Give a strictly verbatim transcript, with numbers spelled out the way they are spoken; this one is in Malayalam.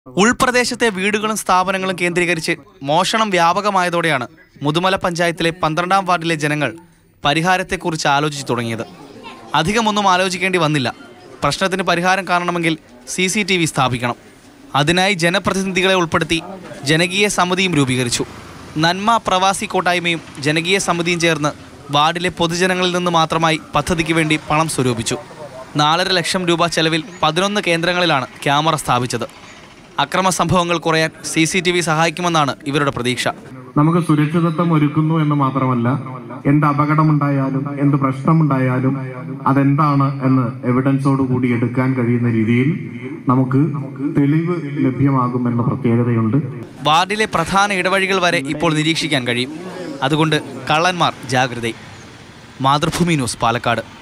ഉൾപ്രദേശത്തെ വീടുകളും സ്ഥാപനങ്ങളും കേന്ദ്രീകരിച്ച് മോഷണം വ്യാപകമായതോടെയാണ് മുതുമല പഞ്ചായത്തിലെ പന്ത്രണ്ടാം വാർഡിലെ ജനങ്ങൾ പരിഹാരത്തെക്കുറിച്ച് ആലോചിച്ചു തുടങ്ങിയത്. അധികമൊന്നും ആലോചിക്കേണ്ടി വന്നില്ല. പ്രശ്നത്തിന് പരിഹാരം കാണണമെങ്കിൽ സി സി ടി വി സ്ഥാപിക്കണം. അതിനായി ജനപ്രതിനിധികളെ ഉൾപ്പെടുത്തി ജനകീയ സമിതിയും രൂപീകരിച്ചു. നന്മ പ്രവാസി കൂട്ടായ്മയും ജനകീയ സമിതിയും ചേർന്ന് വാർഡിലെ പൊതുജനങ്ങളിൽ നിന്ന് മാത്രമായി പദ്ധതിക്ക് വേണ്ടി പണം സ്വരൂപിച്ചു. നാലര ലക്ഷം രൂപ ചെലവിൽ പതിനൊന്ന് കേന്ദ്രങ്ങളിലാണ് ക്യാമറ സ്ഥാപിച്ചത്. അക്രമ സംഭവങ്ങൾ കുറയാൻ സി സി ടി വി സഹായിക്കുമെന്നാണ് ഇവരുടെ പ്രതീക്ഷ. നമുക്ക് സുരക്ഷിതത്വം ഒരുക്കുന്നു എന്ന് മാത്രമല്ല, എന്ത് അപകടമുണ്ടായാലും എന്ത് പ്രശ്നമുണ്ടായാലും അതെന്താണ് എന്ന് എവിഡൻസോട് കൂടി എടുക്കാൻ കഴിയുന്ന രീതിയിൽ നമുക്ക് തെളിവ് ലഭ്യമാകുമെന്ന പ്രത്യേകതയുണ്ട്. വാർഡിലെ പ്രധാന ഇടവഴികൾ വരെ ഇപ്പോൾ നിരീക്ഷിക്കാൻ കഴിയും. അതുകൊണ്ട് കള്ളന്മാർ ജാഗ്രത. മാതൃഭൂമി ന്യൂസ്, പാലക്കാട്.